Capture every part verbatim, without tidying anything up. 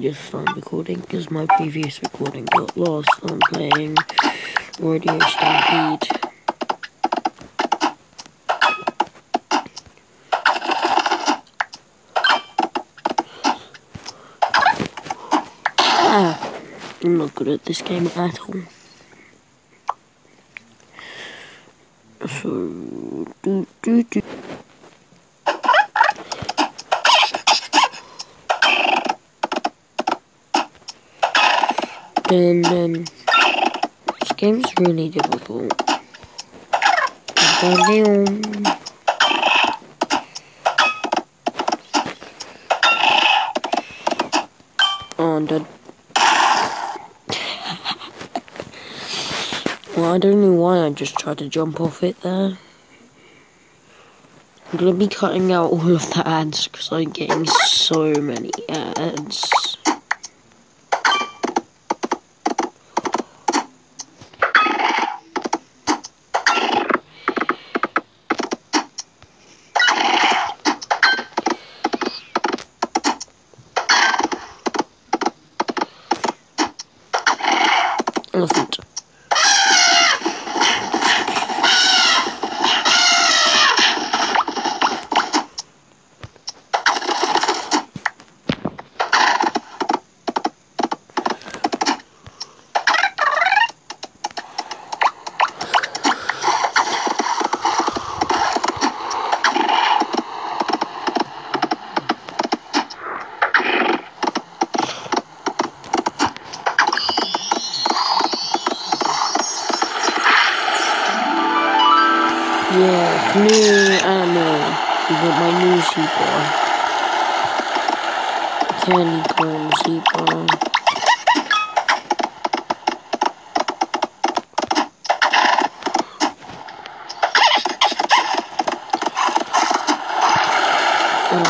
just start recording because my previous recording got lost on playing Rodeo Stampede. Ah, I'm not good at this game at all. So, do, do, do. And um, this game's really difficult. And uh, well, I don't know why I just tried to jump off it there. I'm gonna be cutting out all of the ads because I'm getting so many ads. Elephant. Yeah, it's new animal. We got my new zebra. Candy corn zebra. And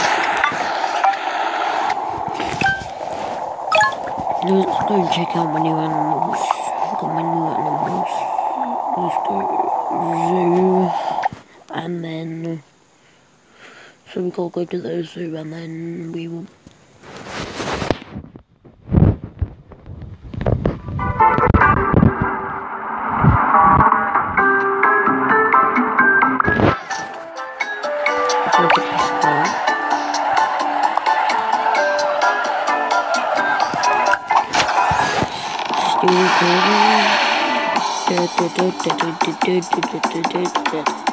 uh, let's go check out my new animals. I've got my new animals. Let's go zoo, and then so we gotta go to the zoo, and then we will. Go to the store. Still recording. Da, da, da, da, da, da, da, da, da, da, da.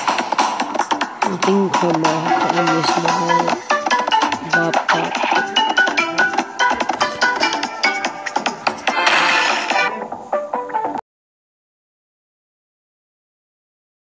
I think I might have to end this now. Bye bye.